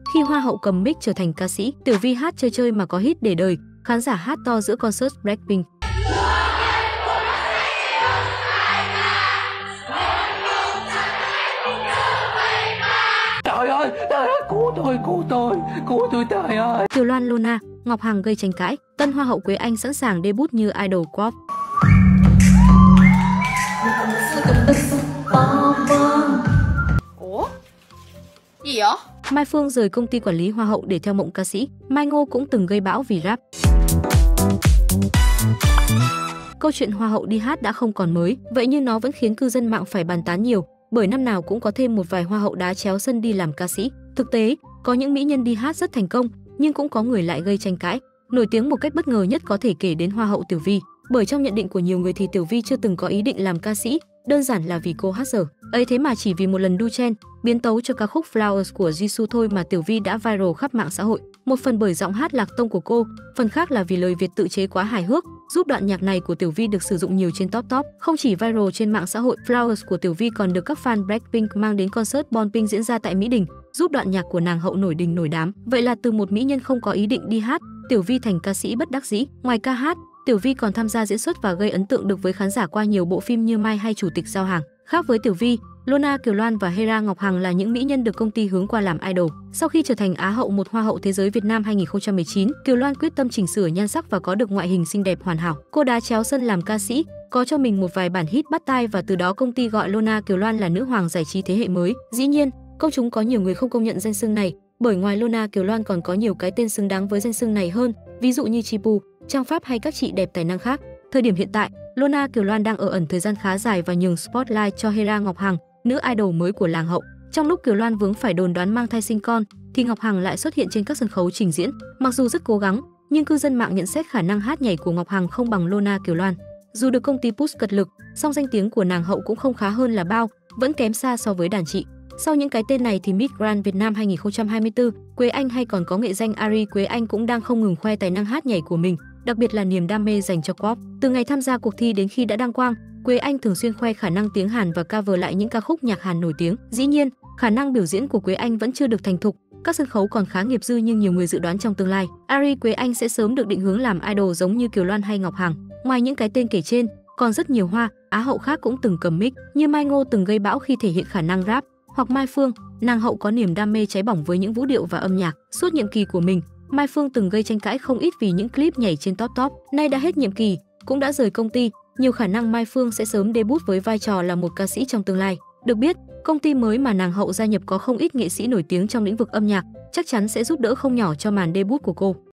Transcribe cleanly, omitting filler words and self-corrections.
Khi Hoa hậu cầm mic trở thành ca sĩ, Tiểu Vi hát chơi chơi mà có hit để đời, khán giả hát to giữa concert Blackpink. Trời ơi, cứu tôi trời ơi. Kiều Loan Luna, Ngọc Hằng gây tranh cãi, tân Hoa hậu Quế Anh sẵn sàng debut như idol pop. Ủa? Gì vậy? Mai Phương rời công ty quản lý Hoa hậu để theo mộng ca sĩ. Mai Ngô cũng từng gây bão vì rap. Câu chuyện Hoa hậu đi hát đã không còn mới, vậy nhưng nó vẫn khiến cư dân mạng phải bàn tán nhiều, bởi năm nào cũng có thêm một vài Hoa hậu đá chéo sân đi làm ca sĩ. Thực tế, có những mỹ nhân đi hát rất thành công, nhưng cũng có người lại gây tranh cãi. Nổi tiếng một cách bất ngờ nhất có thể kể đến Hoa hậu Tiểu Vi, bởi trong nhận định của nhiều người thì Tiểu Vi chưa từng có ý định làm ca sĩ, đơn giản là vì cô hát dở. Ấy thế mà chỉ vì một lần đu chen, biến tấu cho ca khúc Flowers của Jisoo thôi mà Tiểu Vi đã viral khắp mạng xã hội. Một phần bởi giọng hát lạc tông của cô, phần khác là vì lời Việt tự chế quá hài hước, giúp đoạn nhạc này của Tiểu Vi được sử dụng nhiều trên top. Không chỉ viral trên mạng xã hội, Flowers của Tiểu Vi còn được các fan Blackpink mang đến concert Bonpink diễn ra tại Mỹ Đình, giúp đoạn nhạc của nàng hậu nổi đình nổi đám. Vậy là từ một mỹ nhân không có ý định đi hát, Tiểu Vi thành ca sĩ bất đắc dĩ. Ngoài ca hát, Tiểu Vi còn tham gia diễn xuất và gây ấn tượng được với khán giả qua nhiều bộ phim như Mai hay Chủ tịch Giao hàng. Khác với Tiểu Vi, Luna, Kiều Loan và Hera Ngọc Hằng là những mỹ nhân được công ty hướng qua làm idol. Sau khi trở thành Á hậu một Hoa hậu Thế giới Việt Nam 2019, Kiều Loan quyết tâm chỉnh sửa nhan sắc và có được ngoại hình xinh đẹp hoàn hảo. Cô đá chéo sân làm ca sĩ, có cho mình một vài bản hit bắt tai và từ đó công ty gọi Luna Kiều Loan là nữ hoàng giải trí thế hệ mới. Dĩ nhiên, công chúng có nhiều người không công nhận danh xưng này, bởi ngoài Luna Kiều Loan còn có nhiều cái tên xứng đáng với danh xưng này hơn, ví dụ như Chipu, Trang Pháp hay các chị đẹp tài năng khác. Thời điểm hiện tại, Luna Kiều Loan đang ở ẩn thời gian khá dài và nhường spotlight cho Hera Ngọc Hằng, nữ idol mới của làng hậu. Trong lúc Kiều Loan vướng phải đồn đoán mang thai sinh con, thì Ngọc Hằng lại xuất hiện trên các sân khấu trình diễn. Mặc dù rất cố gắng, nhưng cư dân mạng nhận xét khả năng hát nhảy của Ngọc Hằng không bằng Luna Kiều Loan. Dù được công ty push cật lực, song danh tiếng của nàng hậu cũng không khá hơn là bao, vẫn kém xa so với đàn chị. Sau những cái tên này thì Miss Grand Việt Nam 2024, Quế Anh hay còn có nghệ danh Ari Quế Anh cũng đang không ngừng khoe tài năng hát nhảy của mình, đặc biệt là niềm đam mê dành cho pop. Từ ngày tham gia cuộc thi đến khi đã đăng quang, Quế Anh thường xuyên khoe khả năng tiếng Hàn và cover lại những ca khúc nhạc Hàn nổi tiếng. Dĩ nhiên, khả năng biểu diễn của Quế Anh vẫn chưa được thành thục, các sân khấu còn khá nghiệp dư nhưng nhiều người dự đoán trong tương lai, Ari Quế Anh sẽ sớm được định hướng làm idol giống như Kiều Loan hay Ngọc Hằng. Ngoài những cái tên kể trên, còn rất nhiều Hoa, Á hậu khác cũng từng cầm mic, như Mai Ngô từng gây bão khi thể hiện khả năng rap, hoặc Mai Phương, nàng hậu có niềm đam mê cháy bỏng với những vũ điệu và âm nhạc. Suốt nhiệm kỳ của mình, Mai Phương từng gây tranh cãi không ít vì những clip nhảy trên top. Nay đã hết nhiệm kỳ, cũng đã rời công ty, nhiều khả năng Mai Phương sẽ sớm debut với vai trò là một ca sĩ trong tương lai. Được biết, công ty mới mà nàng hậu gia nhập có không ít nghệ sĩ nổi tiếng trong lĩnh vực âm nhạc, chắc chắn sẽ giúp đỡ không nhỏ cho màn debut của cô.